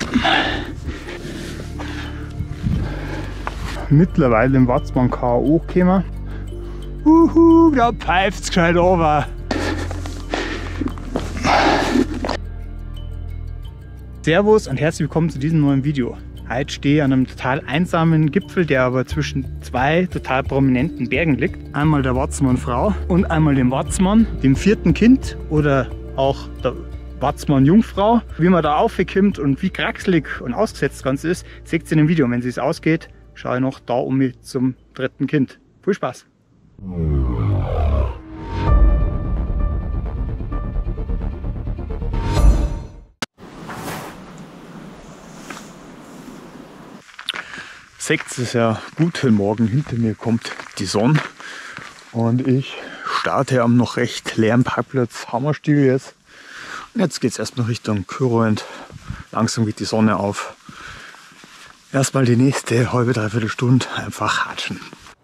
Mittlerweile im Watzmann K.O. gekommen. Da pfeift es gescheit runter. Servus und herzlich willkommen zu diesem neuen Video. Heute stehe ich an einem total einsamen Gipfel, der aber zwischen zwei total prominenten Bergen liegt. Einmal der Watzmann-Frau und einmal dem Watzmann, dem vierten Kind oder auch der Watzmann-Jungfrau. Wie man da aufkommt und wie kraxelig und ausgesetzt das Ganze ist, seht ihr in dem Video. Und wenn es ausgeht, schaue ich noch da um mich zum dritten Kind. Viel Spaß! Seht es ja gut, heute Morgen hinter mir kommt die Sonne und ich starte am noch recht leeren Parkplatz Hammerstiel jetzt. Und jetzt geht es erstmal Richtung Kyrrent. Langsam geht die Sonne auf. Erstmal die nächste halbe, dreiviertel Stunde einfach hatschen.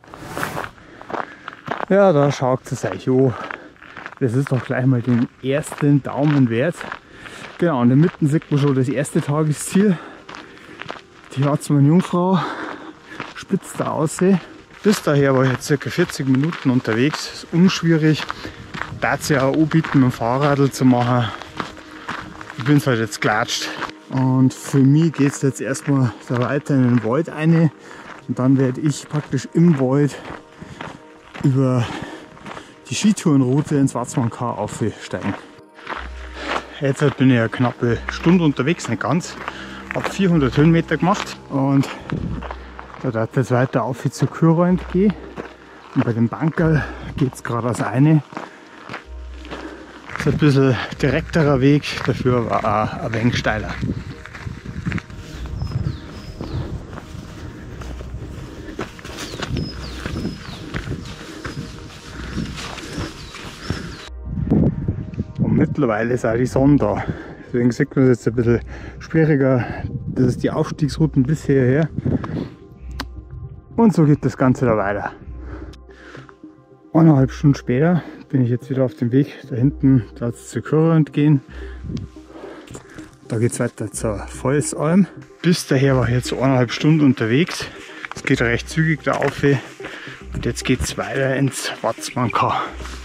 Ja, da schaut es euch an. Das ist doch gleich mal den ersten Daumen wert. Genau, in der Mitte sieht man schon das erste Tagesziel. Die Watzmann-Jungfrau spitzt da aussehen. Bis daher war ich jetzt ca. 40 Minuten unterwegs. Das ist unschwierig. Da es ja auch anbieten, mit dem Fahrradl zu machen. Ich bin halt jetzt gelatscht. Und für mich geht es jetzt erstmal da weiter in den Wald rein. Und dann werde ich praktisch im Wald über die Skitourenroute ins Watzmann K aufsteigen. Jetzt bin ich eine knappe Stunde unterwegs, nicht ganz. Habe 400 Höhenmeter gemacht und da darf jetzt weiter auf zu Kyrrent gehen. Und bei dem Bankerl geht es geradeaus rein. Das ist ein bisschen direkterer Weg, dafür war auch ein wenig steiler. Und mittlerweile ist auch die Sonne da. Deswegen sieht man es jetzt ein bisschen schwieriger. Das ist die Aufstiegsroute bis hierher. Und so geht das Ganze da weiter. 1,5 Stunden später bin ich jetzt wieder auf dem Weg. Da hinten soll es zu Kyrrent gehen. Da geht es weiter zur Volsalm. Bis daher war ich jetzt so 1,5 Stunden unterwegs. Es geht recht zügig da auf. Und jetzt geht es weiter ins Watzmann K.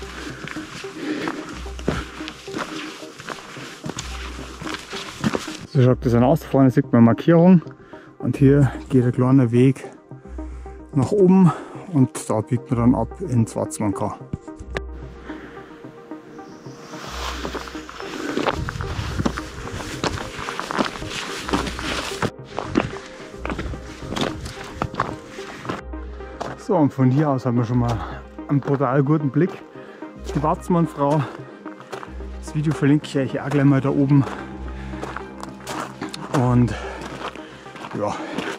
So schaut das dann aus. Da vorne sieht man eine Markierung. Und hier geht ein kleiner Weg nach oben. Und da biegt man dann ab ins Watzmann K. So, und von hier aus haben wir schon mal einen brutal guten Blick auf die Watzmann-Frau. Das Video verlinke ich euch auch gleich mal da oben. Und ja,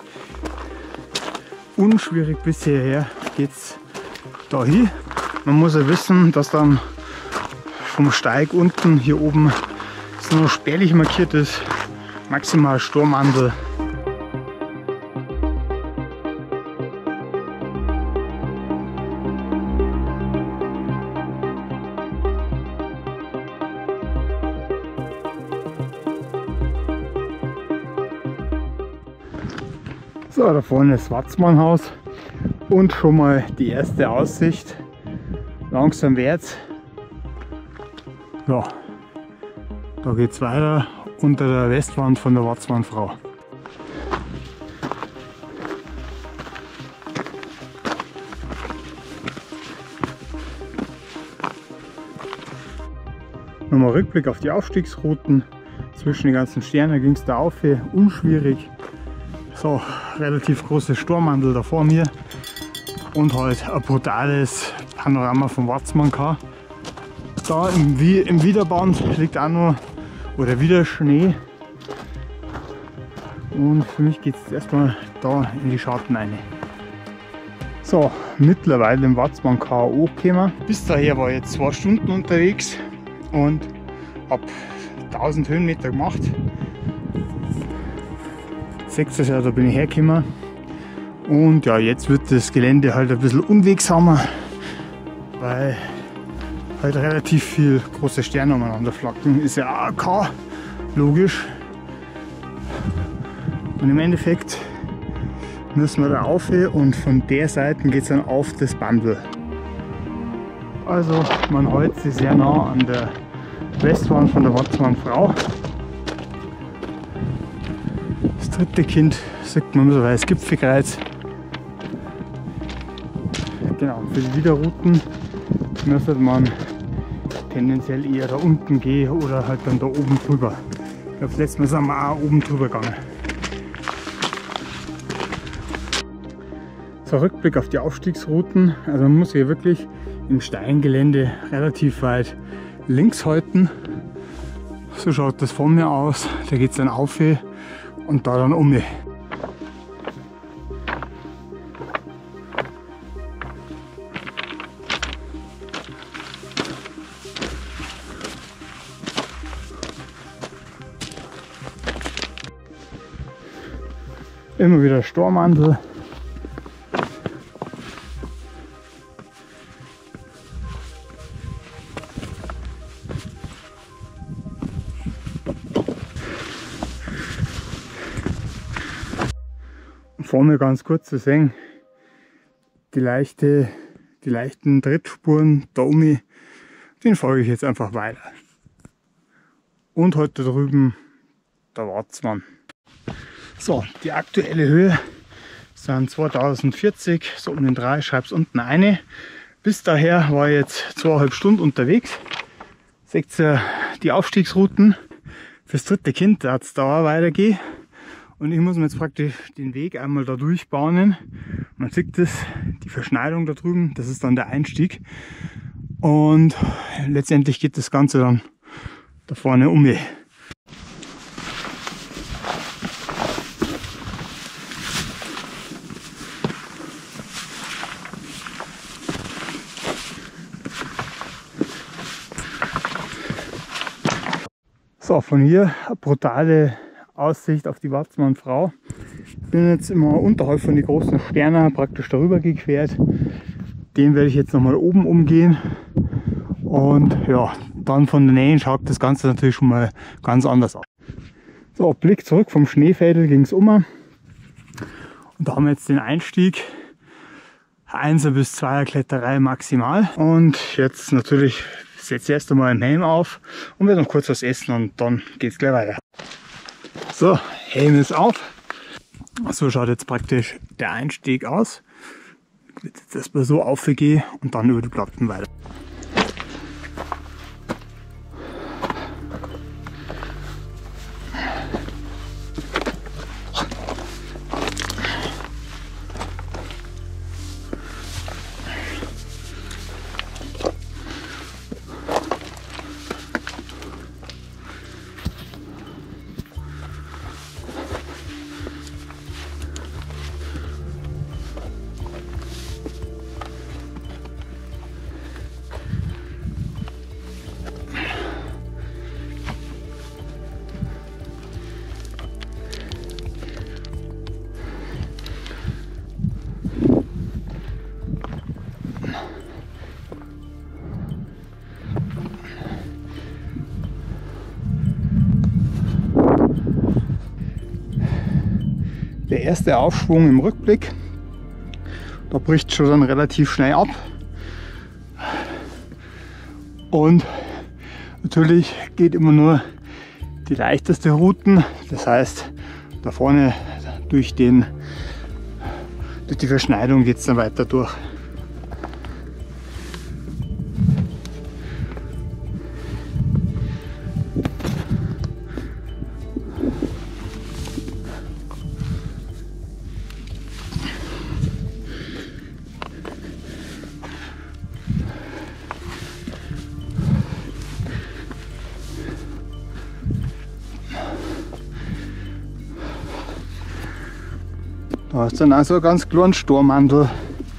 unschwierig bis hierher geht es da hin. Man muss ja wissen, dass dann vom Steig unten hier oben es nur spärlich markiert ist, maximal Sturmandel. So, da vorne ist das Watzmannhaus und schon mal die erste Aussicht. Langsam wärts. Ja, da geht es weiter unter der Westwand von der Watzmann-Frau. Nochmal Rückblick auf die Aufstiegsrouten. Zwischen den ganzen Sternen ging es da auf, unschwierig. So, relativ große Sturmandel da vor mir und halt ein brutales Panorama vom Watzmann K. Da im Wiederband liegt auch noch oder wieder Schnee und für mich geht es erstmal da in die Schatten rein. So, mittlerweile im Watzmann K.O. gekommen. Bis daher war ich jetzt 2 Stunden unterwegs und habe 1000 Höhenmeter gemacht. Seht ihr ja, da bin ich hergekommen. Und ja, jetzt wird das Gelände halt ein bisschen unwegsamer, weil halt relativ viel große Sterne umeinander flacken. Ist ja auch K, logisch. Und im Endeffekt müssen wir da rauf und von der Seite geht es dann auf das Bandl. Also man hält sich sehr nah an der Westwand von der Watzmann-Frau. Das dritte Kind sieht man so weiß Gipfelkreuz. Genau, für die Wiederrouten müsste man tendenziell eher da unten gehen oder halt dann da oben drüber. Ich glaube, das letzte Mal sind wir auch oben drüber gegangen. So, Rückblick auf die Aufstiegsrouten. Also man muss hier wirklich im Steingelände relativ weit links halten. So schaut das von mir aus. Da geht es dann auf und da dann um. Immer wieder Stormandel. Vorne ganz kurz zu sehen, die leichten Trittspuren da oben, den folge ich jetzt einfach weiter. Und heute drüben der Watzmann. So, die aktuelle Höhe sind 2040, so um den 3, schreib's unten eine. Bis daher war ich jetzt 2,5 Stunden unterwegs. Seht ihr die Aufstiegsrouten fürs dritte Kind, da es da weitergeht. Und ich muss mir jetzt praktisch den Weg einmal da durchbahnen. Man sieht das, die Verschneidung da drüben, das ist dann der Einstieg. Und letztendlich geht das Ganze dann da vorne um. So, von hier eine brutale Aussicht auf die Watzmann-Frau. Ich bin jetzt immer unterhalb von den großen Sternen praktisch darüber gequert. Den werde ich jetzt nochmal oben umgehen. Und ja, dann von der Nähe schaut das Ganze natürlich schon mal ganz anders aus. So, Blick zurück vom Schneefädel ging es um. Und da haben wir jetzt den Einstieg. 1er bis 2er Kletterei maximal. Und jetzt natürlich setze ich erst einmal einen Helm auf und werde noch kurz was essen und dann geht es gleich weiter. So, Helm ist auf. So schaut jetzt praktisch der Einstieg aus. Ich werde jetzt erstmal so aufgehen und dann über die Platten weiter. Der erste Aufschwung im Rückblick, da bricht schon dann relativ schnell ab. Und natürlich geht immer nur die leichteste Routen, das heißt da vorne durch die Verschneidung geht es dann weiter durch. Da ist dann also ein ganz kleiner Stormandel.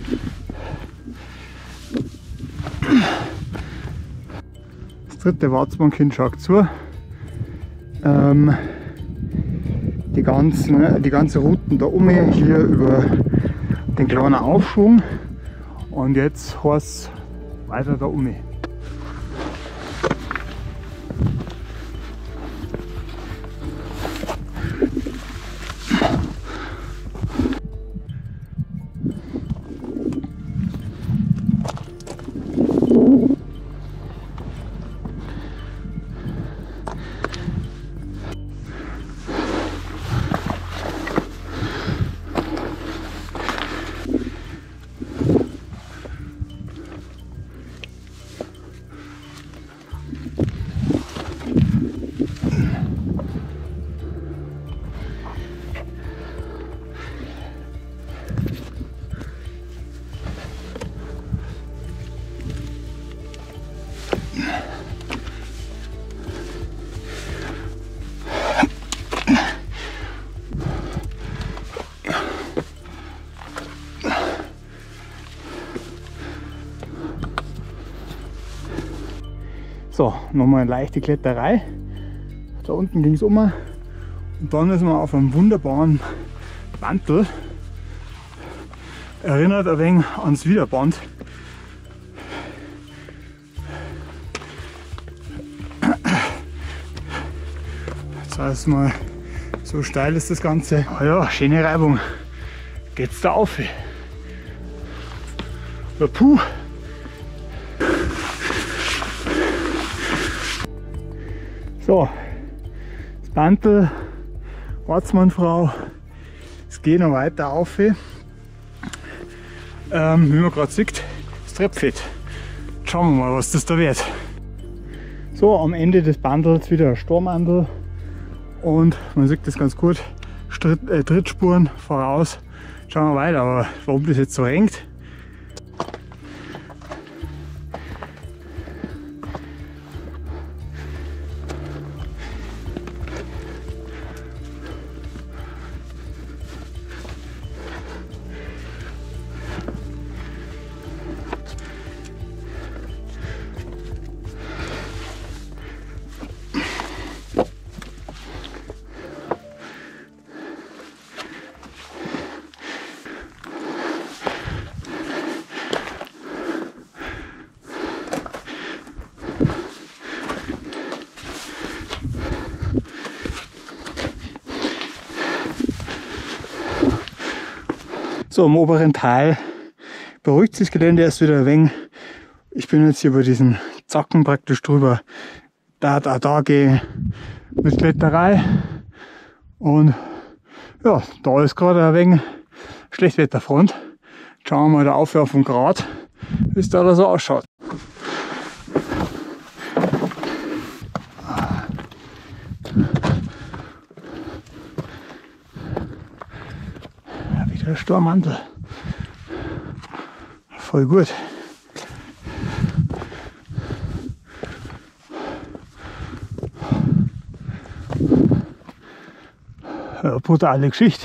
Das dritte Watzmann-Kind schaut zu. Die ganze Routen da oben hier über den kleinen Aufschwung. Und jetzt heißt es weiter da oben. So, nochmal eine leichte Kletterei. Da unten ging es um. Und dann ist man auf einem wunderbaren Bantel. Erinnert ein wenig ans Wiederband. Jetzt heißt mal, so steil ist das Ganze. Oh ja, schöne Reibung. Geht's da auf? Ja, puh. So, das Bantel, Ortsmannfrau, es geht noch weiter auf. Wie man gerade sieht, das Treppfett. Schauen wir mal, was das da wird. So, am Ende des Bandels wieder ein Stormandel und man sieht das ganz gut, Trittspuren voraus. Schauen wir weiter, aber warum das jetzt so hängt. So, im oberen Teil beruhigt sich das Gelände erst wieder ein wenig. Ich bin jetzt hier über diesen Zacken praktisch drüber. Da gehe mit Kletterei. Und ja, da ist gerade ein wenig Schlechtwetterfront. Schauen wir mal da auf den Grat, wie es da so ausschaut. Der Stormmantel. Voll gut. Ja, brutale Geschichte.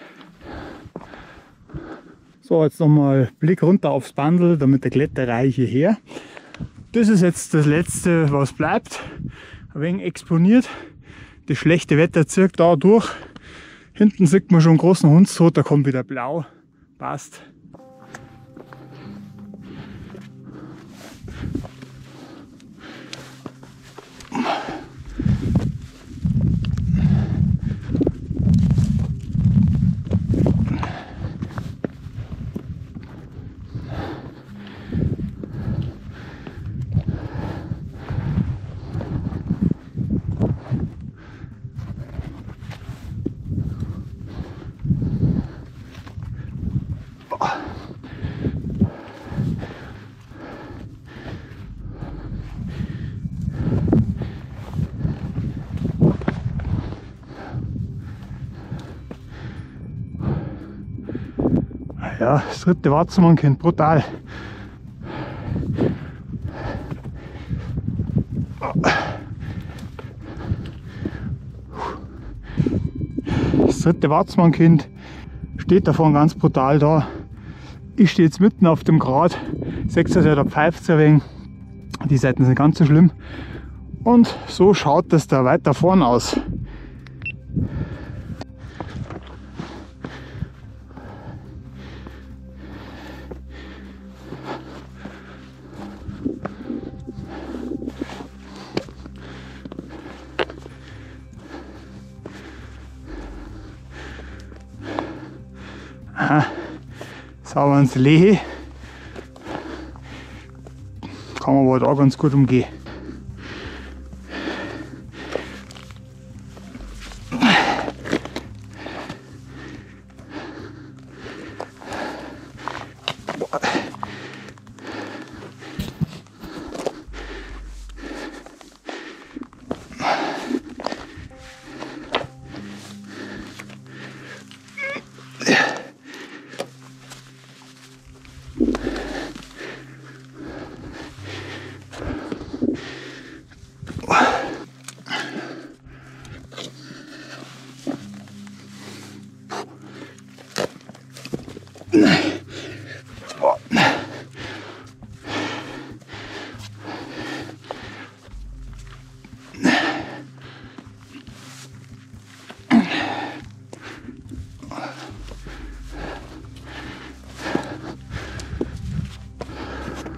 So, jetzt nochmal Blick runter aufs Bandel, damit der Kletterei hierher. Das ist jetzt das letzte, was bleibt. Ein wenig exponiert. Das schlechte Wetter zirkt da durch. Hinten sieht man schon einen großen Hundstod, da kommt wieder blau. Passt. Ja, das dritte Watzmannkind, brutal. Das dritte Watzmannkind steht davon ganz brutal da. Ich stehe jetzt mitten auf dem Grat. Seht ihr, da pfeift es ein wenig. Die Seiten sind ganz so schlimm. Und so schaut das da weiter vorn aus. Sauber ins Lehe. Kann man aber da ganz gut umgehen.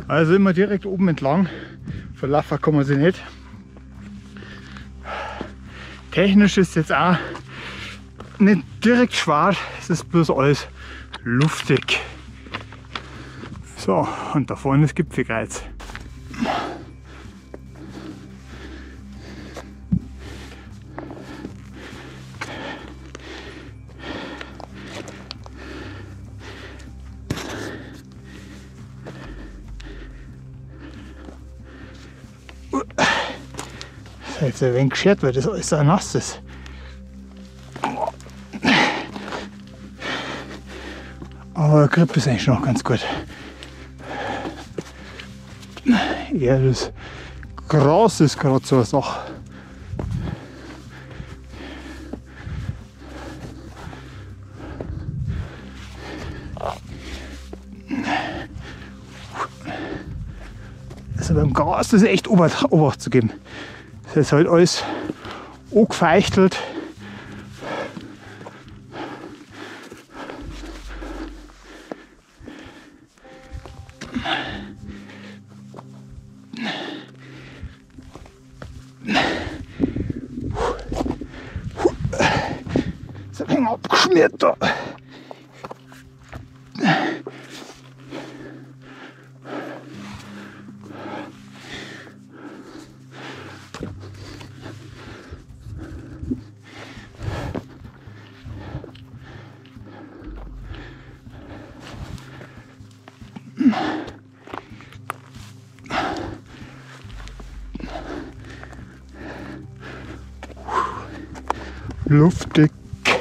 Also immer direkt oben entlang. Verlaufen kann man sich nicht. Technisch ist jetzt auch nicht direkt schwer, es ist bloß alles luftig. So, und da vorne ist Gipfelkreuz. Das ist jetzt ein wenig geschert, weil das alles so nass ist. Aber der Grip ist eigentlich noch ganz gut. Ja, das Gras ist gerade so eine Sache. Also beim Gras ist echt Obacht zu geben. Das ist halt alles angefeuchtelt. So ein wenig abgeschmiert da. Luftig.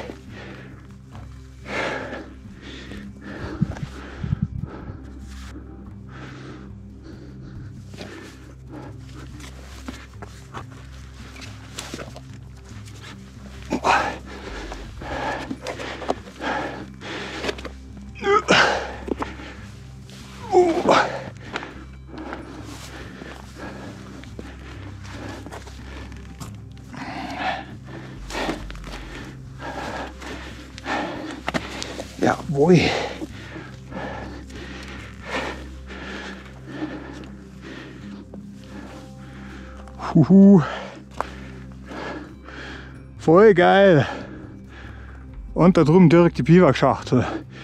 Jawohl. Huhu. Voll geil. Und da drüben direkt die Biwakschachtel.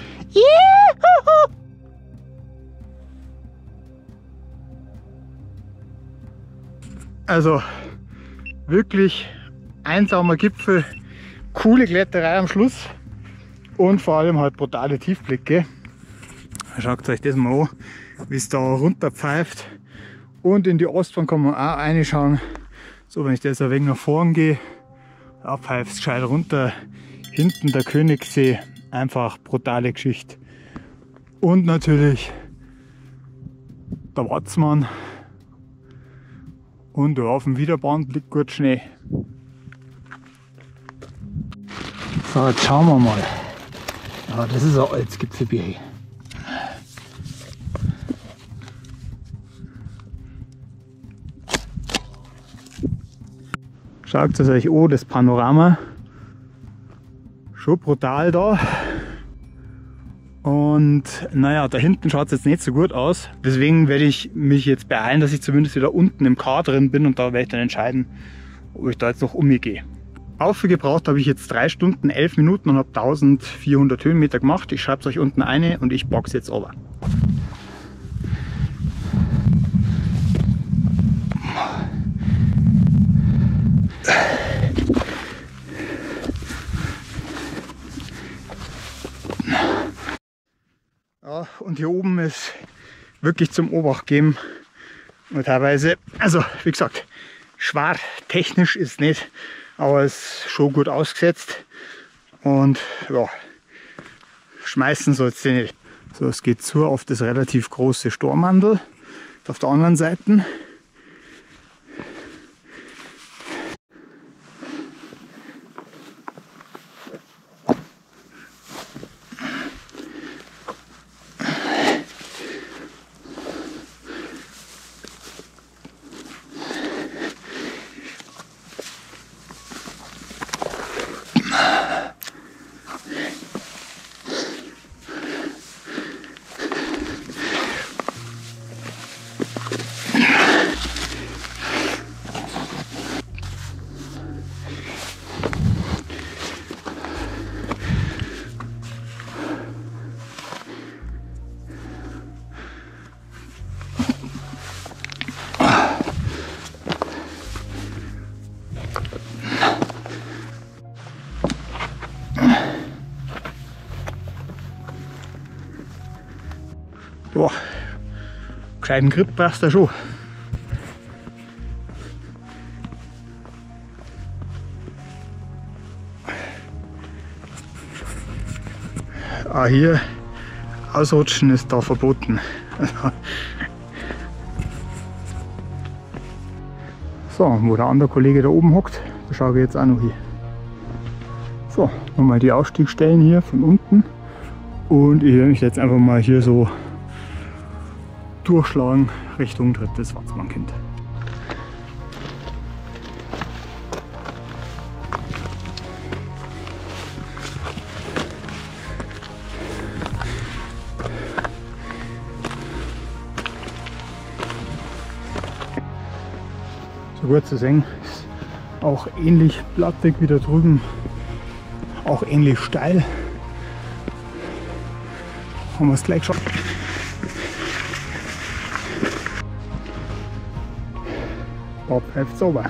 Also wirklich einsamer Gipfel, coole Kletterei am Schluss. Und vor allem halt brutale Tiefblicke. Schaut euch das mal an, wie es da runter pfeift. Und in die Ostwand kann man auch reinschauen. So, wenn ich das ein wenig nach vorn gehe, da pfeift es gescheit runter. Hinten der Königssee, einfach brutale Geschichte. Und natürlich der Watzmann. Und da auf dem Wiederbahn liegt gut Schnee. So, jetzt schauen wir mal. Ja, das ist ein altes Gipfelbier. Schaut es euch an, das Panorama. Schon brutal da. Und naja, da hinten schaut es jetzt nicht so gut aus. Deswegen werde ich mich jetzt beeilen, dass ich zumindest wieder unten im K drin bin und da werde ich dann entscheiden, ob ich da jetzt noch umgehe. Aufgebraucht habe ich jetzt 3 Stunden 11 Minuten und habe 1400 Höhenmeter gemacht. Ich schreibe es euch unten eine und ich boxe jetzt runter. Ja, und hier oben ist wirklich zum Obacht geben. Und teilweise, also wie gesagt, schwer technisch ist nicht, aber es ist schon gut ausgesetzt. Und ja, schmeißen soll es nicht. So, es geht zu auf das relativ große Stormandel. Auf der anderen Seite. Ja, gescheiten Grip brauchst du schon. Auch hier ausrutschen ist da verboten. So, wo der andere Kollege da oben hockt, da schaue ich jetzt auch noch hin. So, nochmal die Ausstiegsstellen hier von unten. Und ich werde mich jetzt einfach mal hier so durchschlagen Richtung drittes Watzmannkind. So gut zu sehen, ist auch ähnlich plattig wie da drüben, auch ähnlich steil. Haben wir es gleich schon. Da pfeift es runter.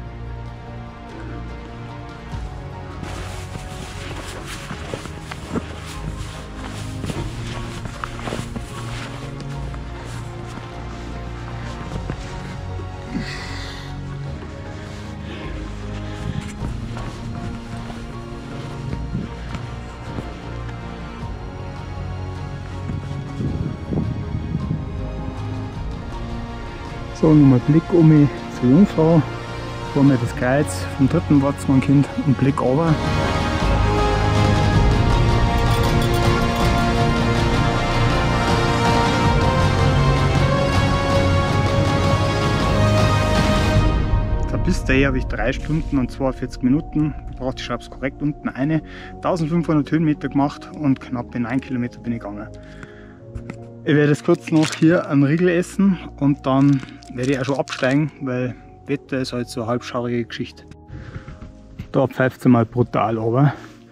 So, nochmal Blick um mich zur Jungfrau, vor mir das Kreuz vom dritten Watzmannkind und Blick runter. Da bis dahin habe ich 3 Stunden und 42 Minuten gebraucht. Ich schreibe es korrekt unten eine. 1500 Höhenmeter gemacht und knapp 9 Kilometer bin ich gegangen. Ich werde jetzt kurz noch hier einen Riegel essen und dann werde ich auch schon absteigen, weil Wetter ist halt so eine halbschaurige Geschichte. Da pfeift es mal brutal runter.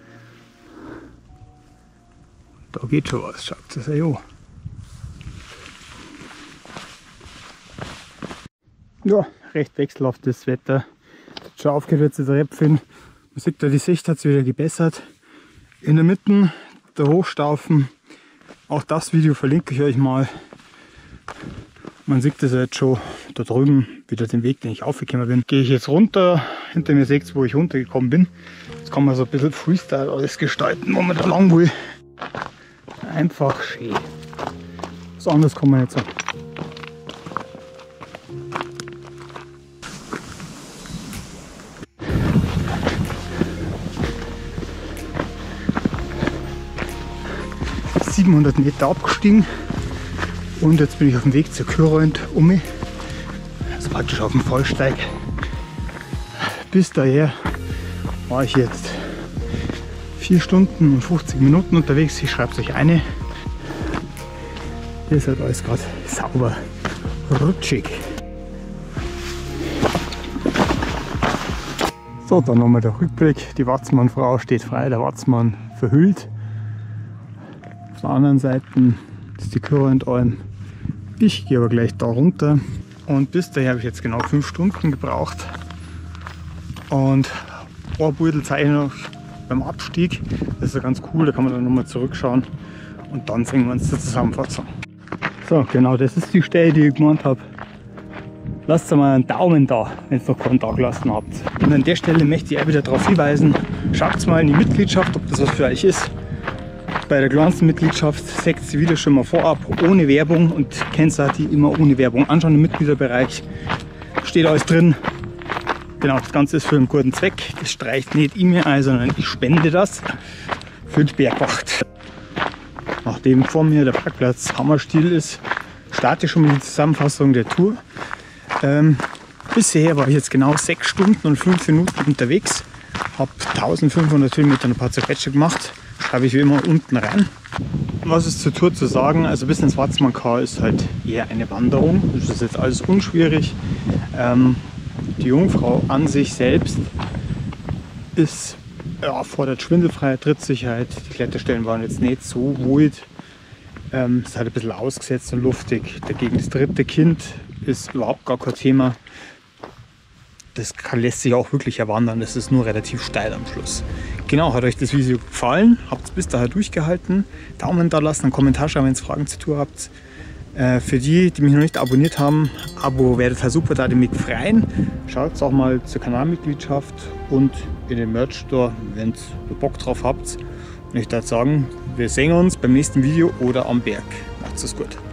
Da geht schon was, schaut das an. Ja, recht wechselhaftes Wetter. Schon aufgewärmte Tröpfchen. Man sieht da, die Sicht hat sich wieder gebessert. In der Mitte der Hochstaufen. Auch das Video verlinke ich euch mal. Man sieht das jetzt schon da drüben, wieder den Weg, den ich aufgekommen bin. Gehe ich jetzt runter, hinter mir seht ihr, wo ich runtergekommen bin. Jetzt kann man so ein bisschen Freestyle alles gestalten, wo man da lang will. Einfach schön. Was anderes kann man nicht sagen. Ich bin 700 Meter abgestiegen und jetzt bin ich auf dem Weg zur Kürrend um mich, also praktisch auf dem Fallsteig. Bis daher war ich jetzt 4 Stunden und 50 Minuten unterwegs. Ich schreibe es euch eine. Hier ist halt alles gerade sauber, rutschig. So, dann nochmal der Rückblick. Die Watzmannfrau steht frei, der Watzmann verhüllt. Auf der anderen Seite ist die Kürrendalm. Ich gehe aber gleich da runter. Und bis dahin habe ich jetzt genau 5 Stunden gebraucht. Und ein Beutel zeige ich noch beim Abstieg. Das ist ja ganz cool, da kann man dann nochmal zurückschauen. Und dann sehen wir uns zur Zusammenfassung. So, genau, das ist die Stelle, die ich gemeint habe. Lasst mal einen Daumen da, wenn ihr noch keinen da gelassen habt. Und an der Stelle möchte ich auch wieder darauf hinweisen, schaut mal in die Mitgliedschaft, ob das was für euch ist. Bei der kleinsten Mitgliedschaft seht ihr wieder schon mal vorab, ohne Werbung, und kennt ihr die immer ohne Werbung anschauen im Mitgliederbereich. Steht alles drin. Genau, das Ganze ist für einen guten Zweck. Das streicht nicht ich mir ein, sondern ich spende das für die Bergwacht. Nachdem vor mir der Parkplatz hammerstill ist, starte ich schon mal die Zusammenfassung der Tour. Bisher war ich jetzt genau 6 Stunden und 5 Minuten unterwegs, habe 1500 Höhenmeter ein paar Zerquetsche gemacht, schreibe ich wie immer unten rein. Was ist zur Tour zu sagen? Also bis ins Watzmann-Kar ist halt eher eine Wanderung, das ist jetzt alles unschwierig. Die Jungfrau an sich selbst ist, ja, fordert Schwindelfreiheit, Trittsicherheit. Die Kletterstellen waren jetzt nicht so wild. Es ist halt ein bisschen ausgesetzt und luftig. Dagegen das dritte Kind ist überhaupt gar kein Thema. Das lässt sich auch wirklich erwandern. Das ist nur relativ steil am Schluss. Genau, hat euch das Video gefallen? Habt es bis dahin durchgehalten? Daumen da lassen, einen Kommentar schreiben, wenn ihr Fragen zur Tour habt. Für die, die mich noch nicht abonniert haben, Abo wäre total super, da die mich freuen. Schaut auch mal zur Kanalmitgliedschaft und in den Merch Store, wenn ihr Bock drauf habt. Und ich würde sagen, wir sehen uns beim nächsten Video oder am Berg. Macht's es gut.